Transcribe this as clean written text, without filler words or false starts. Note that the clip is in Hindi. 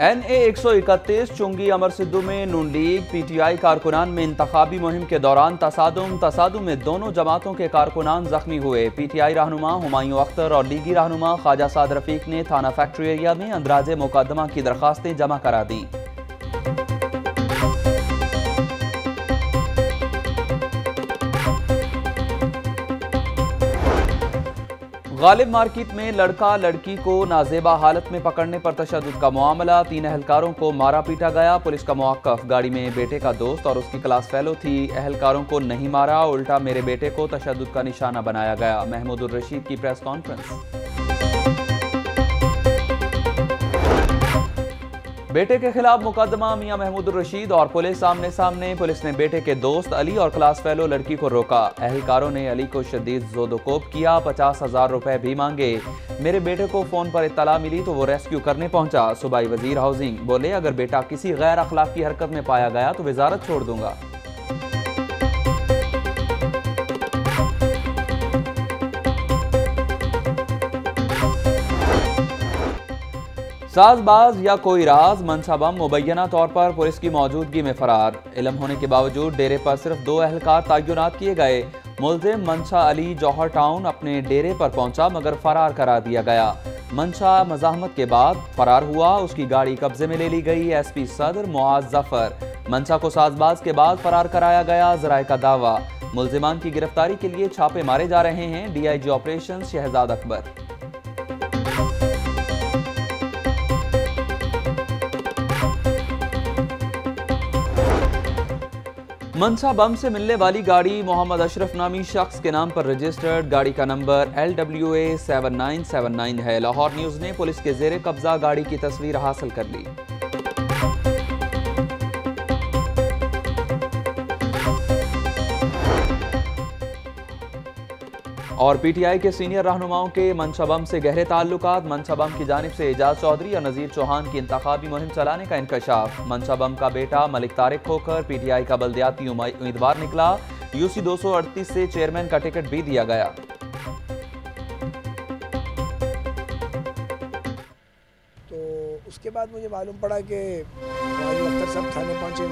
NA 131 चुंगी अमर सिद्धू में नून लीग PTI कारकुनान में इंतखाबी मुहिम के दौरान तसादुम में दोनों जमातों के कारकुनान जख्मी हुए। PTI रहनुमा हुमायूं अख्तर और लीगी रहनुमा ख्वाजा साद रफीक ने थाना फैक्ट्री एरिया में अंदराजे मुकदमा की दरखास्तें जमा करा दी। गालिब मार्केट में लड़का लड़की को नाजेबा हालत में पकड़ने पर तशद्दुद का मामला। 3 अहलकारों को मारा पीटा गया। पुलिस का मौक़िफ़, गाड़ी में बेटे का दोस्त और उसकी क्लास फेलो थी। अहलकारों को नहीं मारा, उल्टा मेरे बेटे को तशद्दुद का निशाना बनाया गया। महमूद उर रशीद की प्रेस कॉन्फ्रेंस। बेटे के खिलाफ मुकदमा, मियां महमूद उर रशीद और पुलिस आमने सामने। पुलिस ने बेटे के दोस्त अली और क्लास फेलो लड़की को रोका। अहलकारों ने अली को शदीद जोदोकोब किया, 50,000 रुपए भी मांगे। मेरे बेटे को फोन पर इत्तला मिली तो वो रेस्क्यू करने पहुंचा। सूबाई वजीर हाउसिंग बोले, अगर बेटा किसी गैर अखलाकी हरकत में पाया गया तो वजारत छोड़ दूंगा। साजबाज या कोई राज मनसा बम मुबैना तौर पर पुलिस की मौजूदगी में फरार। इल्म होने के बावजूद डेरे पर सिर्फ 2 अहलकार तैनात किए गए। मुलजिम मंशा अली जौहर टाउन अपने डेरे पर पहुंचा मगर फरार करा दिया गया। मंशा मजाहमत के बाद फरार हुआ, उसकी गाड़ी कब्जे में ले ली गई। SP सदर मुआज जफर, मंशा को साजबाज के बाद फरार कराया गया, जराए का दावा। मुलजिमान की गिरफ्तारी के लिए छापे मारे जा रहे हैं। DIG operation Shahzad Akbar. Mansa bomb से मिलने वाली गाड़ी मोहम्मद अशरफ नामी शख्स के नाम पर रजिस्टर्ड। गाड़ी का नंबर LWA 7979 है। लाहौर न्यूज ने पुलिस के जेरे कब्जा गाड़ी की तस्वीर हासिल कर ली। और PTI के सीनियर रहनुमाओं के मनसा बम से गहरे ताल्लुकात। मनसा बम की जानिब से एजाज चौधरी और नजीर चौहान की इंतखाबी मुहिम चलाने का इंकशाफ। मनसा बम का बेटा मलिक तारिक होकर PTI का बल्दियाती उम्मीदवार निकला। UC 238 से चेयरमैन का टिकट भी दिया गया। तो उसके बाद मुझे मालूम पड़ा कि अख्तर साहब थाने पहुंचे।